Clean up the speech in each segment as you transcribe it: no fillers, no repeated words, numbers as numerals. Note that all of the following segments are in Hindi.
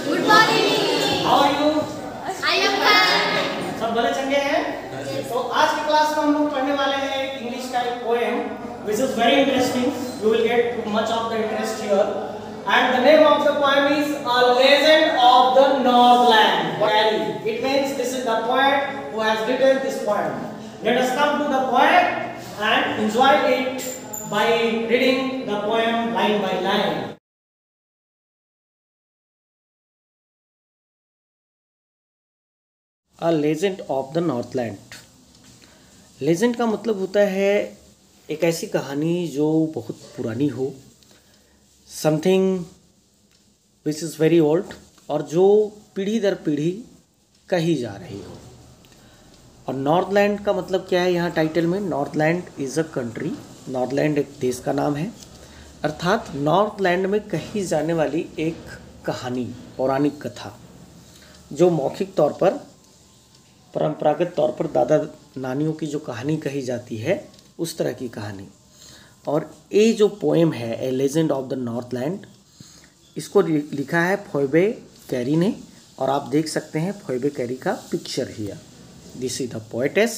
Good morning. How are you? I am fine. सब भले चंगे हैं? तो आज की क्लास में हम लोग पढ़ने वाले हैं एक इंग्लिश का एक poem which is very interesting. You will get much of the interest here. And the name of the poem is A Legend of the Northland. It means this is the poet who has written this poem. Let us come to the poem and enjoy it by reading the poem line by line. A Legend of the Northland. Legend का मतलब होता है एक ऐसी कहानी जो बहुत पुरानी हो, something which is very old, और जो पीढ़ी दर पीढ़ी कही जा रही हो। और नॉर्थलैंड का मतलब क्या है यहाँ टाइटल में? Northland is a country. Northland एक देश का नाम है, अर्थात नॉर्थलैंड में कही जाने वाली एक कहानी, पौराणिक कथा, जो मौखिक तौर पर, परंपरागत तौर पर दादा नानियों की जो कहानी कही जाती है, उस तरह की कहानी। और ये जो पोएम है a legend of the Northland, इसको लिखा है फोइबे कैरी ने, और आप देख सकते हैं फोइबे कैरी का picture here. This is the poetess.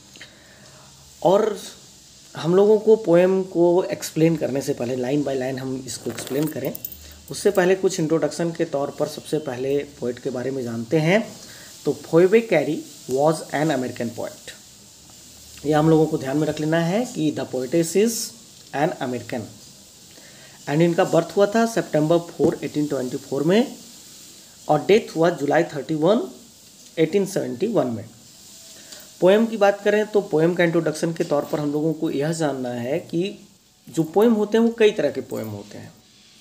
और हम लोगों को पोएम को एक्सप्लेन करने से पहले, लाइन बाय लाइन हम इसको एक्सप्लेन करें, उससे पहले कुछ इंट्रोडक्शन के तौर पर सबसे पहले पोएट के बारे में जानते हैं। तो Phoebe Cary was an American poet. ये हम लोगों को ध्यान में रख लेना है कि the poetess is an American, and इनका बर्थ हुआ था सितंबर 4, 1824 में, और डेथ हुआ जुलाई 31, 1871 में। पोएम की बात करें तो पोएम का इंट्रोडक्शन के तौर पर हम लोगों को यह जानना है कि जो पोएम होते हैं वो कई तरह के पोएम होते हैं।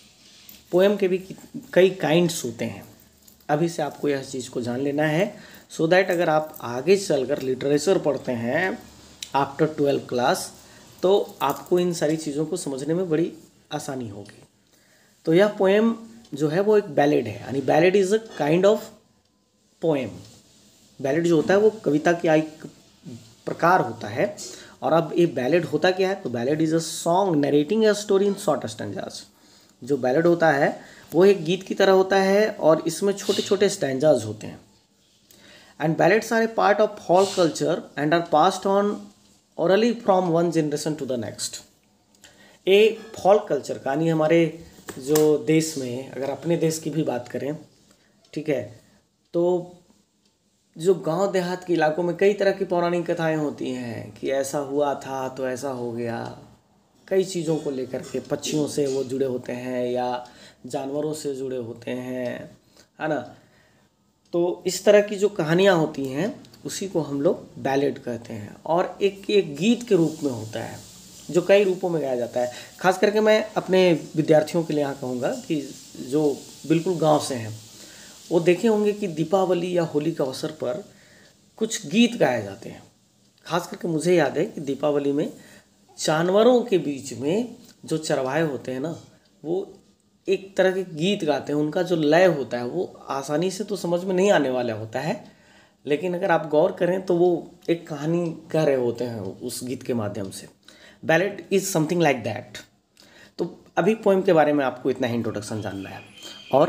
पोएम के भी कई काइंड्स होते हैं। अभी से आपको यह चीज़ को जान लेना है, सो दैट अगर आप आगे चलकर लिटरेचर पढ़ते हैं आफ्टर 12 क्लास, तो आपको इन सारी चीज़ों को समझने में बड़ी आसानी होगी। तो यह पोएम जो है वो एक बैलेड है, यानी ballad is a kind of poem. Ballad जो होता है वो कविता का एक प्रकार होता है। और अब ये बैलेड होता क्या है? तो ballad is a song narrating a story in short stanzas. जो बैलेड होता है वो एक गीत की तरह होता है, और इसमें छोटे छोटे स्टैंजाज होते हैं। And ballads are a part of folk culture and are passed on orally from one generation to the next. ये folk कल्चर का, यानी हमारे जो देश में, अगर अपने देश की भी बात करें, ठीक है, तो जो गांव देहात के इलाकों में कई तरह की पौराणिक कथाएं होती हैं कि ऐसा हुआ था तो ऐसा हो गया। कई चीज़ों को लेकर के, पक्षियों से वो जुड़े होते हैं या जानवरों से जुड़े होते हैं, है ना। तो इस तरह की जो कहानियाँ होती हैं उसी को हम लोग बैलेड कहते हैं, और एक गीत के रूप में होता है जो कई रूपों में गाया जाता है। खास करके मैं अपने विद्यार्थियों के लिए यहाँ कहूँगा कि जो बिल्कुल गांव से हैं, वो देखे होंगे कि दीपावली या होली के अवसर पर कुछ गीत गाए जाते हैं। खास करके मुझे याद है कि दीपावली में जानवरों के बीच में जो चरवाहे होते हैं ना, वो एक तरह के गीत गाते हैं। उनका जो लय होता है वो आसानी से तो समझ में नहीं आने वाला होता है, लेकिन अगर आप गौर करें तो वो एक कहानी कह रहे होते हैं उस गीत के माध्यम से। Ballad is something like that. तो अभी पोएम के बारे में आपको इतना ही इंट्रोडक्शन जानना है, और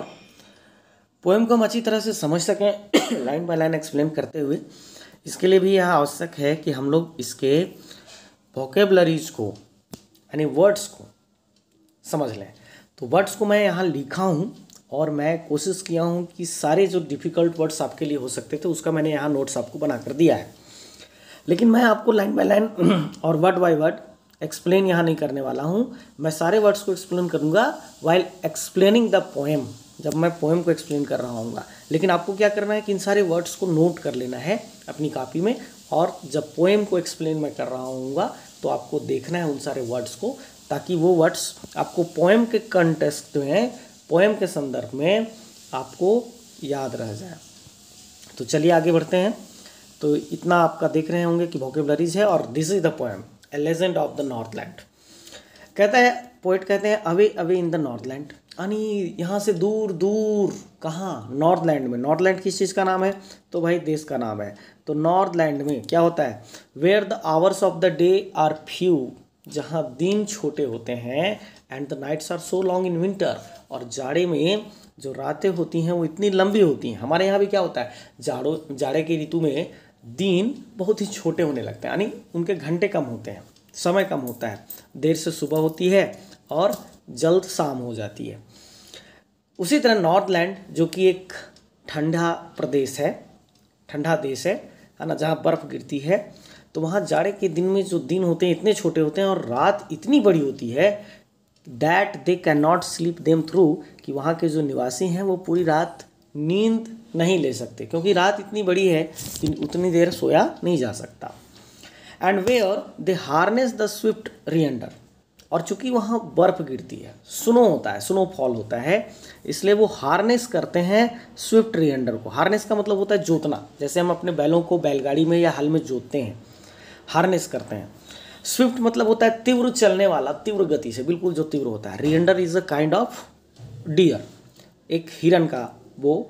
पोएम को हम अच्छी तरह से समझ सकें लाइन बाय लाइन एक्सप्लेन करते हुए, इसके लिए भी यह आवश्यक है कि हम लोग इसके वोकेबलरीज को, यानी वर्ड्स को समझ लें। तो वर्ड्स को मैं यहाँ लिखा हूँ, और मैं कोशिश किया हूँ कि सारे जो डिफ़िकल्ट वर्ड्स आपके लिए हो सकते थे उसका मैंने यहाँ नोट्स आपको बना कर दिया है। लेकिन मैं आपको लाइन बाय लाइन और वर्ड बाय वर्ड एक्सप्लेन यहाँ नहीं करने वाला हूँ। मैं सारे वर्ड्स को एक्सप्लेन करूँगा वाइल एक्सप्लेनिंग द पोएम, जब मैं पोएम को एक्सप्लेन कर रहा हूँगा। लेकिन आपको क्या करना है कि इन सारे वर्ड्स को नोट कर लेना है अपनी कॉपी में, और जब पोएम को एक्सप्लेन मैं कर रहा हूँगा तो आपको देखना है उन सारे वर्ड्स को, ताकि वो वर्ड्स आपको पोएम के कंटेक्स्ट में, पोएम के संदर्भ में आपको याद रह जाए। तो चलिए आगे बढ़ते हैं। तो इतना आपका देख रहे होंगे कि वोकेबलरीज है, और this is the poem a legend of the Northland. कहता है, पोएट कहते हैं, away away in the Northland, यानी यहाँ से दूर दूर। कहाँ? नॉर्थलैंड में। नॉर्थलैंड किस चीज़ का नाम है? तो भाई देश का नाम है। तो नॉर्थलैंड में क्या होता है? Where the hours of the day are few, जहाँ दिन छोटे होते हैं, and the nights are so long in winter, और जाड़े में जो रातें होती हैं वो इतनी लंबी होती हैं। हमारे यहाँ भी क्या होता है, जाड़े की ऋतु में दिन बहुत ही छोटे होने लगते हैं, यानी उनके घंटे कम होते हैं, समय कम होता है, देर से सुबह होती है और जल्द शाम हो जाती है। उसी तरह नॉर्थलैंड जो कि एक ठंडा प्रदेश है, ठंडा देश है ना, जहाँ बर्फ़ गिरती है, तो वहाँ जाड़े के दिन में जो दिन होते हैं इतने छोटे होते हैं और रात इतनी बड़ी होती है that they can not sleep them through, कि वहाँ के जो निवासी हैं वो पूरी रात नींद नहीं ले सकते, क्योंकि रात इतनी बड़ी है कि उतनी देर सोया नहीं जा सकता। And where they harness the swift reindeer, और चूंकि वहाँ बर्फ़ गिरती है, स्नो होता है, स्नोफॉल होता है, इसलिए वो हार्नेस करते हैं स्विफ्ट रिएंडर को। हार्नेस का मतलब होता है जोतना, जैसे हम अपने बैलों को बैलगाड़ी में या हल में जोतते हैं, हार्नेस करते हैं। स्विफ्ट मतलब होता है तीव्र चलने वाला, तीव्र गति से, बिल्कुल जो तीव्र होता है। Reindeer is a kind of deer, एक हिरन का, वो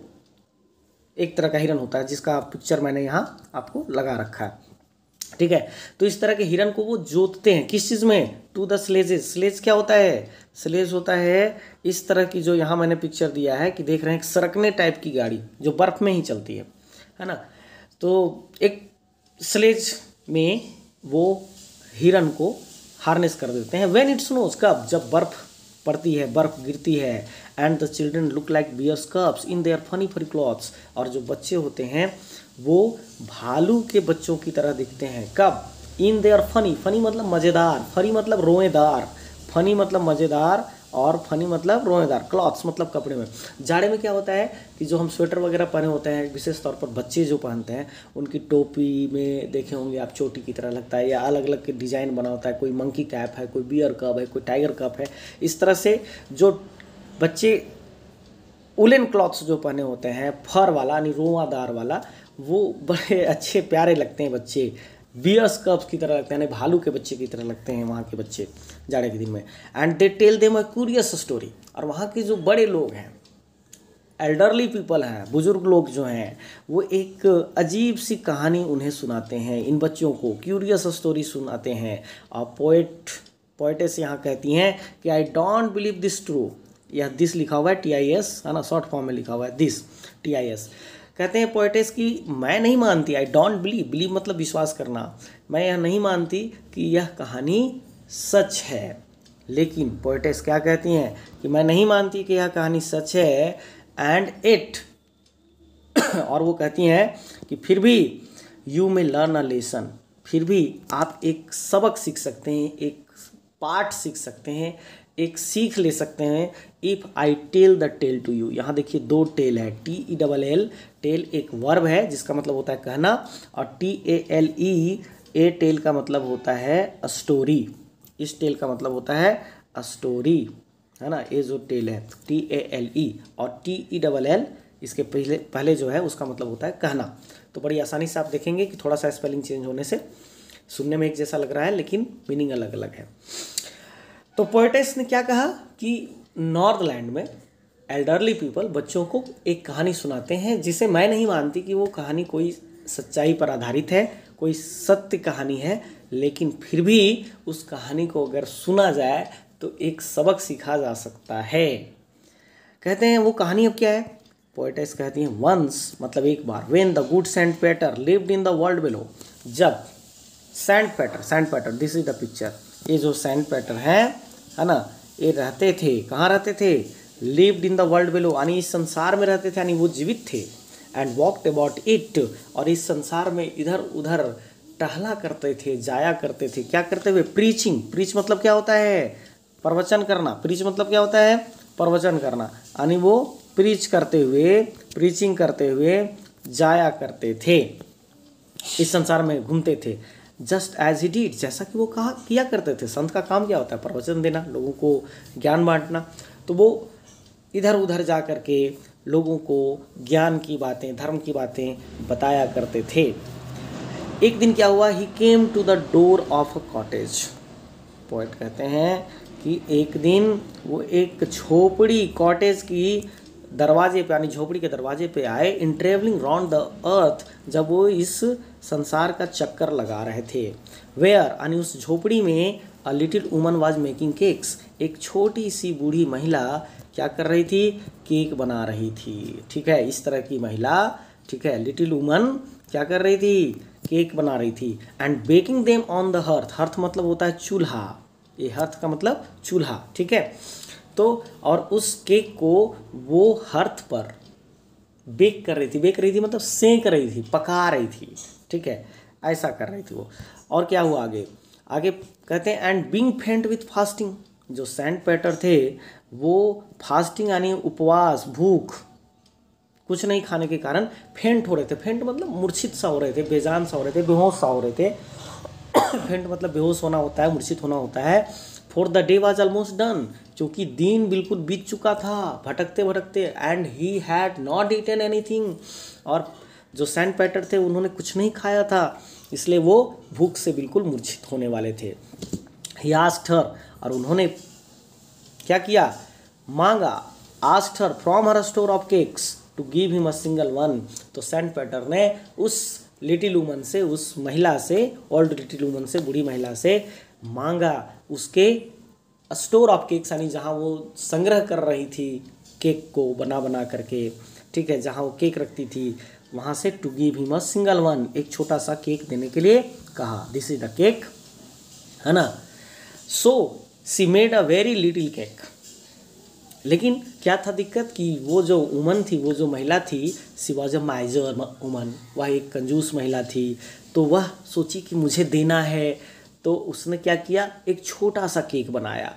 एक तरह का हिरन होता है जिसका पिक्चर मैंने यहाँ आपको लगा रखा है, ठीक है। तो इस तरह के हिरन को वो जोतते हैं, किस चीज़ में, टू द स्लेजेस। स्लेज क्या होता है, स्लेज होता है इस तरह की, जो यहाँ मैंने पिक्चर दिया है कि देख रहे हैं, एक सरकने टाइप की गाड़ी जो बर्फ़ में ही चलती है ना। तो एक स्लेज में वो हिरन को हार्नेस कर देते हैं। व्हेन इट स्नोज, कब, जब बर्फ़ पड़ती है, बर्फ़ गिरती है। And the children look like bear's cubs in their funny funny clothes, और जो बच्चे होते हैं वो भालू के बच्चों की तरह दिखते हैं, कब, इन देयर फनी, फनी मतलब मज़ेदार, फनी मतलब रोएदार, फनी मतलब मज़ेदार और फनी मतलब रोएदार, क्लॉथ्स मतलब कपड़े में। जाड़े में क्या होता है कि जो हम स्वेटर वगैरह पहने होते हैं, विशेष तौर पर बच्चे जो पहनते हैं, उनकी टोपी में देखे होंगे आप चोटी की तरह लगता है, या अलग अलग के डिज़ाइन बना होता है, कोई मंकी कैप है, कोई बियर कप है, कोई टाइगर कप है। इस तरह से जो बच्चे उलेन क्लॉथ्स जो पहने होते हैं, फर वाला यानी रोआदार वाला, वो बड़े अच्छे प्यारे लगते हैं बच्चे, बियर्स कप्स की तरह लगते हैं, यानी भालू के बच्चे की तरह लगते हैं वहाँ के बच्चे जाड़े के दिन में। And they tell them a curious story, और वहाँ के जो बड़े लोग हैं, एल्डरली पीपल हैं, बुजुर्ग लोग जो हैं, वो एक अजीब सी कहानी उन्हें सुनाते हैं, इन बच्चों को क्यूरियस स्टोरी सुनाते हैं। और पोएटेस यहाँ कहती हैं कि I don't believe this true, यह दिस लिखा हुआ है TIS, है ना, शॉर्ट फॉर्म में लिखा हुआ है दिस, TIS। कहते हैं पोएटेस की, मैं नहीं मानती, आई डोंट बिलीव, बिलीव मतलब विश्वास करना, मैं यह नहीं मानती कि यह कहानी सच है। लेकिन पोएटेस क्या कहती हैं कि मैं नहीं मानती कि यह कहानी सच है, एंड इट और वो कहती हैं कि फिर भी you may learn a lesson, फिर भी आप एक सबक सीख सकते हैं, एक पाठ सीख सकते हैं, एक सीख ले सकते हैं। If I tell the tale to you, यहाँ देखिए दो टेल है, TELL, टेल एक वर्ब है जिसका मतलब होता है कहना, और TALE, ए टेल का मतलब होता है स्टोरी, इस टेल का मतलब होता है स्टोरी, है ना। ये जो टेल है TALE, और TELL इसके पहले जो है उसका मतलब होता है कहना। तो बड़ी आसानी से आप देखेंगे कि थोड़ा सा स्पेलिंग चेंज होने से सुनने में एक जैसा लग रहा है, लेकिन मीनिंग अलग अलग है। तो पोएटेस ने क्या कहा कि नॉर्थलैंड में एल्डरली पीपल बच्चों को एक कहानी सुनाते हैं, जिसे मैं नहीं मानती कि वो कहानी कोई सच्चाई पर आधारित है, कोई सत्य कहानी है, लेकिन फिर भी उस कहानी को अगर सुना जाए तो एक सबक सीखा जा सकता है। कहते हैं वो कहानी अब क्या है, पोएटेस कहती हैं वंस मतलब एक बार, when the good Saint Peter lived in the world below, जब Saint Peter this is the picture, ये जो सैंडपेटर है ना, ये रहते थे, कहाँ रहते थे, lived in the world below, यानी इस संसार में रहते थे, यानी वो जीवित थे। एंड वॉकड अबाउट इट, और इस संसार में इधर उधर टहला करते थे, जाया करते थे, क्या करते हुए, प्रीचिंग, प्रीच मतलब क्या होता है, प्रवचन करना, प्रीच मतलब क्या होता है, प्रवचन करना, यानी वो प्रीच करते हुए, प्रीचिंग करते हुए जाया करते थे, इस संसार में घूमते थे। जस्ट एज ही डिड, जैसा कि वो कहा किया करते थे। संत का काम क्या होता है, प्रवचन देना, लोगों को ज्ञान बांटना, तो वो इधर उधर जा कर के लोगों को ज्ञान की बातें, धर्म की बातें बताया करते थे। एक दिन क्या हुआ, he came to the door of a cottage, poet कहते हैं कि एक दिन वो एक झोपड़ी, कॉटेज की दरवाजे पे, यानी झोपड़ी के दरवाजे पे आए। In travelling round the earth, जब वो इस संसार का चक्कर लगा रहे थे। वेयर, यानी उस झोपड़ी में, a little woman was making cakes, एक छोटी सी बूढ़ी महिला क्या कर रही थी? केक बना रही थी। ठीक है, इस तरह की महिला, ठीक है, लिटिल वुमन क्या कर रही थी? केक बना रही थी। And baking them on the hearth, hearth मतलब होता है चूल्हा, ये हर्थ का मतलब चूल्हा, ठीक है। तो और उस केक को वो हर्थ पर बेक कर रही थी, बेक रही थी मतलब सेंक रही थी, पका रही थी, ठीक है, ऐसा कर रही थी वो। और क्या हुआ आगे? आगे कहते हैं and being faint with fasting, जो सैंड पेटर थे वो फास्टिंग यानी उपवास, भूख, कुछ नहीं खाने के कारण फेंट हो रहे थे। फेंट मतलब मूर्छित सा हो रहे थे, बेजान सा हो रहे थे, बेहोश सा हो रहे थे। फेंट मतलब बेहोश होना होता है, मूर्छित होना होता है। For the day was almost done, क्योंकि दिन बिल्कुल बीत चुका था भटकते भटकते। And he had not eaten anything, और जो सैंड पेटर थे उन्होंने कुछ नहीं खाया था, इसलिए वो भूख से बिल्कुल मूर्छित होने वाले थे। ही आस्क्ड हर, और उन्होंने क्या किया? मांगा, asked her from her store of cakes to give him a single one. तो सैंड पेटर ने उस लिटिल वुमन से, उस महिला से, ओल्ड लिटिल वुमन से, बूढ़ी महिला से मांगा उसके स्टोर ऑफ केक्स, यानी जहाँ वो संग्रह कर रही थी केक को बना बना करके, ठीक है, जहाँ वो केक रखती थी वहाँ से to give him a single one, एक छोटा सा केक देने के लिए कहा। दिस इज द केक, है ना। So she made a very little cake. लेकिन क्या था दिक्कत कि वो जो वुमन थी, वो जो महिला थी, सी वॉज अ माइजर वुमन, वह एक कंजूस महिला थी। तो वह सोची कि मुझे देना है, तो उसने क्या किया? एक छोटा सा केक बनाया।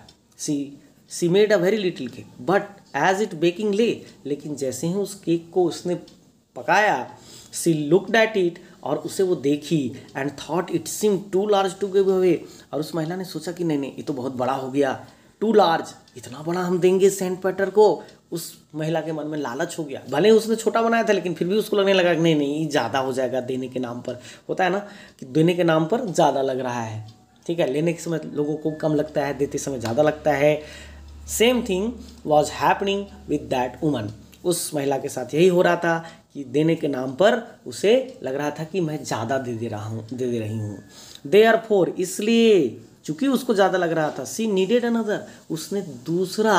She made a very little cake but as it baking lay, लेकिन जैसे ही उस केक को उसने पकाया, सी लुक्ड एट इट, और उसे वो देखी, and thought it seem too large to give away, और उस महिला ने सोचा कि नहीं नहीं, ये तो बहुत बड़ा हो गया, टू लार्ज, इतना बड़ा हम देंगे सैंड पेटर को। उस महिला के मन में लालच हो गया, भले उसने छोटा बनाया था लेकिन फिर भी उसको लगने लगा कि नहीं नहीं, ये ज़्यादा हो जाएगा, देने के नाम पर होता है ना कि देने के नाम पर ज़्यादा लग रहा है, ठीक है, लेने के समय लोगों को कम लगता है, देते समय ज़्यादा लगता है। Same thing was happening with that woman, उस महिला के साथ यही हो रहा था कि देने के नाम पर उसे लग रहा था कि मैं ज़्यादा दे दे रही हूँ। देयरफॉर, इसलिए चूंकि उसको ज़्यादा लग रहा था, सी नीडेड अनदर, उसने दूसरा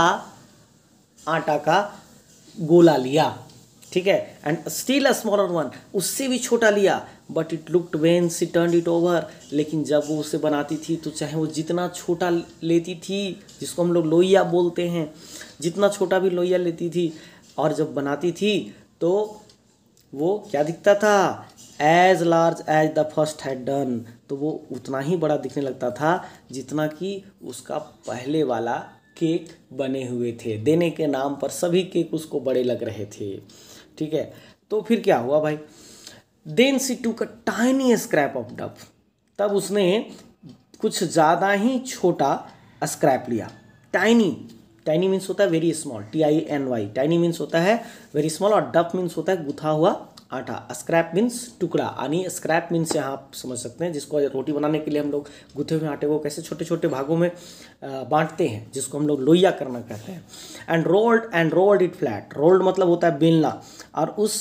आटा का गोला लिया, ठीक है, and still a smaller one, उससे भी छोटा लिया। But it looked when she turned it over, लेकिन जब वो उसे बनाती थी तो चाहे वो जितना छोटा लेती थी, जिसको हम लोग लोइया बोलते हैं, जितना छोटा भी लोइया लेती थी, और जब बनाती थी तो वो क्या दिखता था? As large as the first had done, तो वो उतना ही बड़ा दिखने लगता था जितना कि उसका पहले वाला केक बने हुए थे। देने के नाम पर सभी केक उसको बड़े लग रहे थे, ठीक है। तो फिर क्या हुआ भाई? देन सी टूक अ टाइनी स्क्रैप ऑफ डफ, तब उसने कुछ ज़्यादा ही छोटा स्क्रैप लिया। टाइनी, टाइनी मीन्स होता है very small, TINY, tiny means होता है वेरी स्मॉल, और डफ मीन्स होता है गुथा हुआ आटा। स्क्रैप मीन्स टुकड़ा, यानी स्क्रैप मीन्स यहाँ आप समझ सकते हैं जिसको रोटी बनाने के लिए हम लोग गुथे हुए आटे को कैसे छोटे छोटे भागों में बांटते हैं, जिसको हम लोग लोइया करना कहते हैं। And rolled it flat, rolled मतलब होता है बेलना, और उस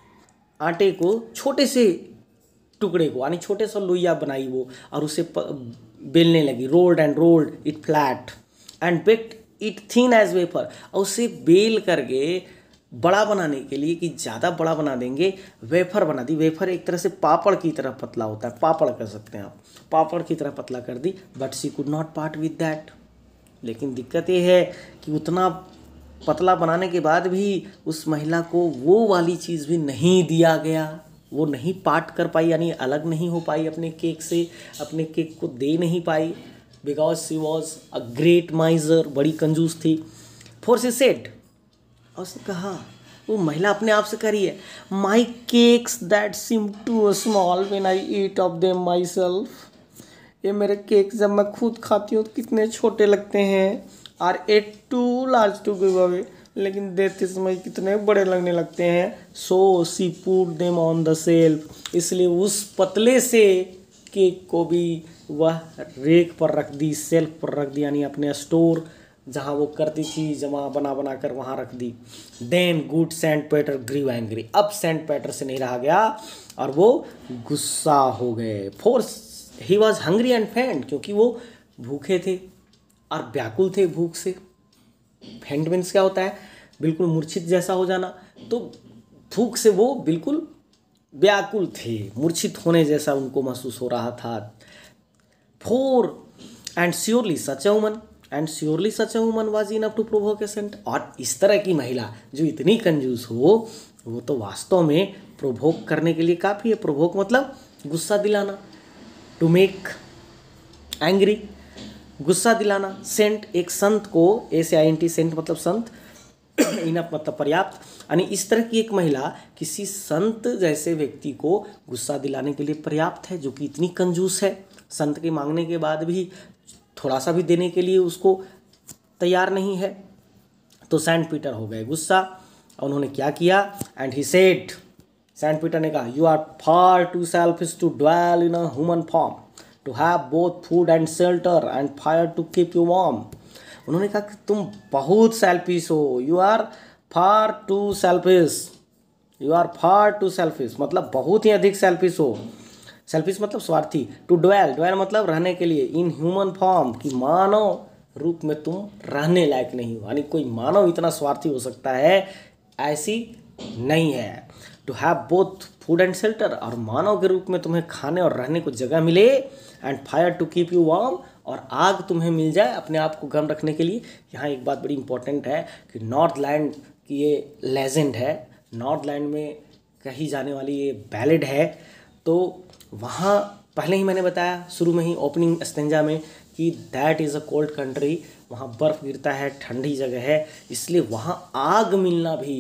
आटे को छोटे से टुकड़े को, यानी छोटे सा लोइया बनाई वो, और उसे बेलने लगी। Rolled it flat and baked it thin as wafer, और उसे बेल करके बड़ा बनाने के लिए कि ज़्यादा बड़ा बना देंगे, वेफर बना दी। वेफर एक तरह से पापड़ की तरह पतला होता है, पापड़ कर सकते हैं आप, पापड़ की तरह पतला कर दी। But she could not part with that, लेकिन दिक्कत ये है कि उतना पतला बनाने के बाद भी उस महिला को वो वाली चीज़ भी नहीं दिया गया, वो नहीं पार्ट कर पाई, यानी अलग नहीं हो पाई अपने केक से, अपने केक को दे नहीं पाई, because she was a great miser, बड़ी कंजूस थी। फॉर शी सेड, और उसने कहा, वो महिला अपने आप से कह रही है, my cakes that seem too small when I eat of them myself, ये मेरे केक जब मैं खुद खाती हूँ तो कितने छोटे लगते हैं। Are ate too large to give away, लेकिन देते समय कितने बड़े लगने लगते हैं। So she put them on the shelf, इसलिए उस पतले से केक को भी वह रेक पर रख दी, सेल्फ पर रख दी, यानी अपने स्टोर जहाँ वो करती थी जमा बना बना कर वहाँ रख दी। Then good Saint Peter grew angry, अब सैंड पेटर से नहीं रहा गया और वो गुस्सा हो गए। For he was hungry and faint, क्योंकि वो भूखे थे और व्याकुल थे भूख से। फेंट मीन्स क्या होता है, बिल्कुल मूर्छित जैसा हो जाना। तो भूख से वो बिल्कुल व्याकुल थे, मूर्छित होने जैसा उनको महसूस हो रहा था। For and surely such a woman was enough to provoke a saint. और इस तरह की महिला जो इतनी कंजूस हो, वो तो वास्तव में प्रोवोक करने के लिए काफ़ी है। प्रोवोक मतलब गुस्सा दिलाना, टू मेक एंग्री, गुस्सा दिलाना। सेंट एक संत को, SAINT सेंट मतलब संत, इनफ मतलब पर्याप्त, यानी इस तरह की एक महिला किसी संत जैसे व्यक्ति को गुस्सा दिलाने के लिए पर्याप्त है, जो कि इतनी कंजूस है, संत के मांगने के बाद भी थोड़ा सा भी देने के लिए उसको तैयार नहीं है। तो सेंट पीटर हो गए गुस्सा और उन्होंने क्या किया, and he said, Saint Peter ने कहा, you are far too selfish to dwell in a human form, to have both food and shelter and fire to keep you warm. उन्होंने कहा कि तुम बहुत सेल्फिश हो, you are far too selfish, you are far too selfish मतलब बहुत ही अधिक सेल्फिश हो। सेल्फिश मतलब स्वार्थी। टू ड्वेल मतलब रहने के लिए, इन ह्यूमन फॉर्म कि मानव रूप में तुम रहने लायक नहीं हो, यानी कोई मानव इतना स्वार्थी हो सकता है, ऐसी नहीं है। To have both food and shelter, और मानव के रूप में तुम्हें खाने और रहने को जगह मिले, and fire to keep you warm, और आग तुम्हें मिल जाए अपने आप को गर्म रखने के लिए। यहाँ एक बात बड़ी इंपॉर्टेंट है कि नॉर्थलैंड की ये लेजेंड है, नॉर्थलैंड में कही जाने वाली ये बैलेड है। तो वहाँ पहले ही मैंने बताया शुरू में ही ओपनिंग स्टेंजा में कि that is a cold country, वहाँ बर्फ़ गिरता है, ठंडी जगह है, इसलिए वहाँ आग मिलना भी,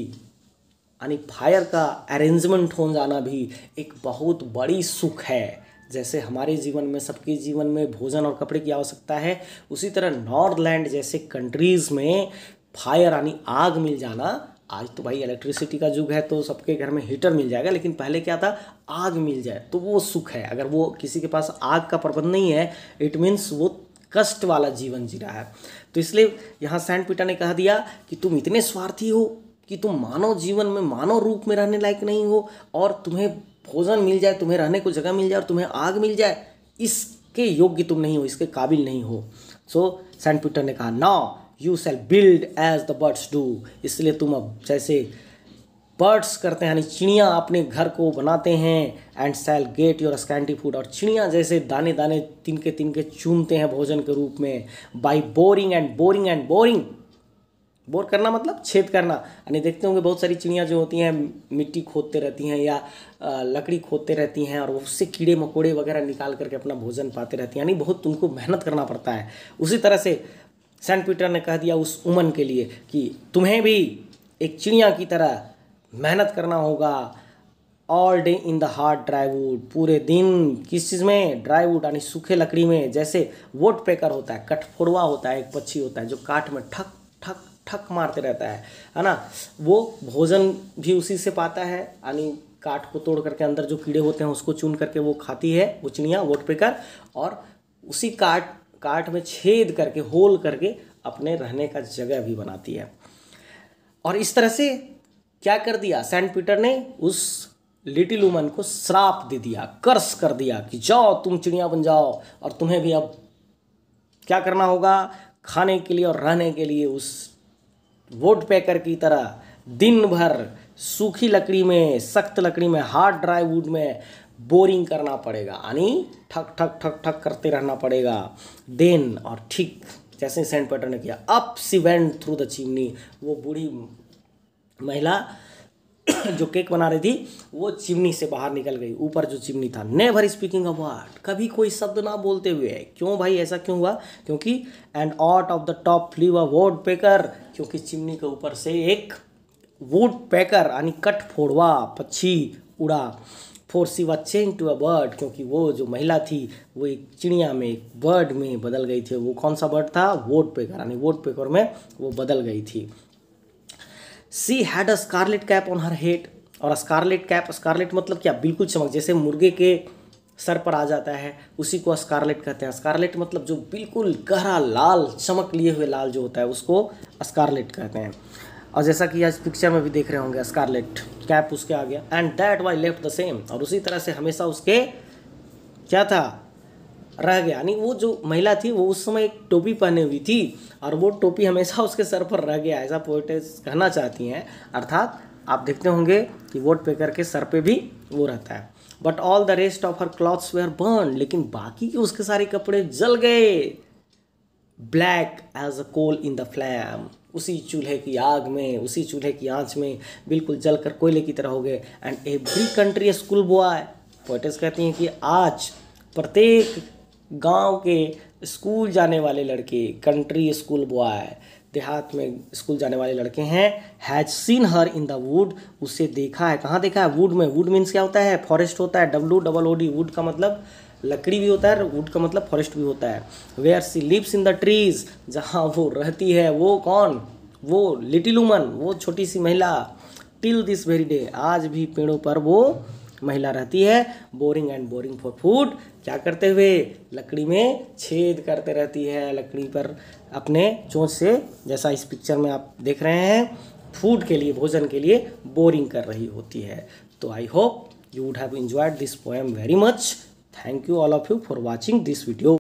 यानी फायर का अरेंजमेंट हो जाना भी एक बहुत बड़ी सुख है। जैसे हमारे जीवन में, सबके जीवन में भोजन और कपड़े की आवश्यकता है, उसी तरह नॉर्थलैंड जैसे कंट्रीज़ में फायर यानी आग मिल जाना, आज तो भाई इलेक्ट्रिसिटी का युग है तो सबके घर में हीटर मिल जाएगा, लेकिन पहले क्या था, आग मिल जाए तो वो सुख है। अगर वो किसी के पास आग का प्रबंध नहीं है, इट मीन्स वो कष्ट वाला जीवन जी रहा है। तो इसलिए यहाँ सेंट पीटर ने कह दिया कि तुम इतने स्वार्थी हो कि तुम मानव जीवन में, मानव रूप में रहने लायक नहीं हो, और तुम्हें भोजन मिल जाए, तुम्हें रहने को जगह मिल जाए और तुम्हें आग मिल जाए, इसके योग्य तुम नहीं हो, इसके काबिल नहीं हो। सो सेंट पीटर ने कहा, now you shall build as the birds do, इसलिए तुम अब जैसे बर्ड्स करते हैं, यानी चिड़ियाँ अपने घर को बनाते हैं, and shall get your scanty food, और चिड़ियाँ जैसे दाने दाने तिनके तिनके चूमते हैं भोजन के रूप में, by boring and boring and boring, bore करना मतलब छेद करना, यानी देखते होंगे बहुत सारी चिड़ियाँ जो होती हैं मिट्टी खोदते रहती हैं या लकड़ी खोदते रहती हैं, और उससे कीड़े मकोड़े वगैरह निकाल करके अपना भोजन पाते रहती हैं, यानी बहुत उनको मेहनत करना पड़ता है। उसी तरह से सेंट पीटर ने कह दिया उस वुमन के लिए कि तुम्हें भी एक चिड़िया की तरह मेहनत करना होगा, all day in the hard dry wood, पूरे दिन किस चीज़ में, ड्राई वुड यानी सूखे लकड़ी में। जैसे वुड पेकर होता है, कठफोड़वा होता है, एक पक्षी होता है जो काठ में ठक ठक ठक मारते रहता है ना, वो भोजन भी उसी से पाता है, यानी काठ को तोड़ करके अंदर जो कीड़े होते हैं उसको चुन करके वो खाती है वो चिड़िया वुड पेकर, और उसी काठ में छेद करके, होल करके अपने रहने का जगह भी बनाती है। और इस तरह से क्या कर दिया, सेंट पीटर ने उस लिटिल वुमन को श्राप दे दिया, कर्स कर दिया कि जाओ तुम चिड़िया बन जाओ, और तुम्हें भी अब क्या करना होगा, खाने के लिए और रहने के लिए उस वुड पेकर की तरह दिन भर सूखी लकड़ी में, सख्त लकड़ी में, हार्ड ड्राई वुड में बोरिंग करना पड़ेगा, यानी ठक ठक ठक ठक करते रहना पड़ेगा। देन, और ठीक जैसे सेंट पीटर ने किया, up she went through the chimney, वो बूढ़ी महिला जो केक बना रही थी वो चिमनी से बाहर निकल गई, ऊपर जो चिमनी था। नेवर स्पीकिंग अ वर्ड, कभी कोई शब्द ना बोलते हुए। क्यों भाई, ऐसा क्यों हुआ, क्योंकि and out of the top flew a woodpecker, क्योंकि चिमनी के ऊपर से एक वुड पेकर यानी कठफोड़वा पक्षी उड़ा। For she was change to a bird, क्योंकि वो जो महिला थी वो एक चिड़िया में, एक बर्ड में बदल गई थी। वो कौन सा बर्ड था, वुड पेकर, यानी वुड पेकर में वो बदल गई थी। She had a scarlet cap on her head, और स्कारलेट कैप, स्कारलेट मतलब क्या, बिल्कुल चमक, जैसे मुर्गे के सर पर आ जाता है उसी को स्कारलेट कहते हैं। स्कारलेट मतलब जो बिल्कुल गहरा लाल, चमक लिए हुए लाल जो होता है उसको स्कारलेट कहते हैं। और जैसा कि आज पिक्चर में भी देख रहे होंगे, स्कारलेट कैप उसके आ गया। And that why left the same, और उसी तरह से हमेशा उसके क्या था, रह गया, यानी वो जो महिला थी वो उस समय एक टोपी पहने हुई थी और वो टोपी हमेशा उसके सर पर रह गया, ऐसा पोएटेस कहना चाहती हैं। अर्थात आप देखते होंगे कि वोट पेकर के सर पे भी वो रहता है। But all the rest of her clothes were burn, लेकिन बाकी के उसके सारे कपड़े जल गए। Black as a coal in the flame, उसी चूल्हे की आग में, उसी चूल्हे की आंच में बिल्कुल जलकर कोयले की तरह हो गए। And every country school boy, poetess कहती हैं कि आज प्रत्येक गांव के स्कूल जाने वाले लड़के, कंट्री स्कूल बॉय, देहात में स्कूल जाने वाले लड़के हैं, has seen her in the wood, उसे देखा है। कहाँ देखा है? वुड में। वुड मीन्स क्या होता है? फॉरेस्ट होता है, WOOD। वुड का मतलब लकड़ी भी होता है, वुड का मतलब फॉरेस्ट भी होता है। Where she lives in the trees, जहाँ वो रहती है। वो कौन? वो लिटिल वुमन, वो छोटी सी महिला। टिल दिस वेरी डे, आज भी पेड़ों पर वो महिला रहती है। Boring and boring for food, क्या करते हुए? लकड़ी में छेद करते रहती है, लकड़ी पर अपने चोंच से, जैसा इस पिक्चर में आप देख रहे हैं, फूड के लिए, भोजन के लिए बोरिंग कर रही होती है। तो I hope you would have enjoyed this poem very much. Thank you all of you for watching this video.